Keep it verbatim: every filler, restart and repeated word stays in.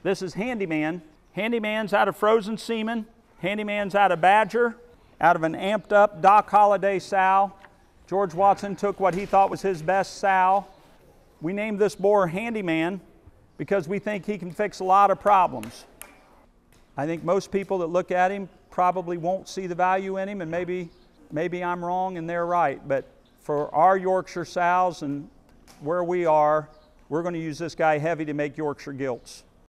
This is Handyman. Handyman's out of Frozen Seaman. Handyman's out of Badger, out of an amped up Doc Holliday sow. George Watson took what he thought was his best sow. We named this boar Handyman because we think he can fix a lot of problems. I think most people that look at him probably won't see the value in him, and maybe, maybe I'm wrong and they're right, but for our Yorkshire sows and where we are, we're going to use this guy heavy to make Yorkshire gilts.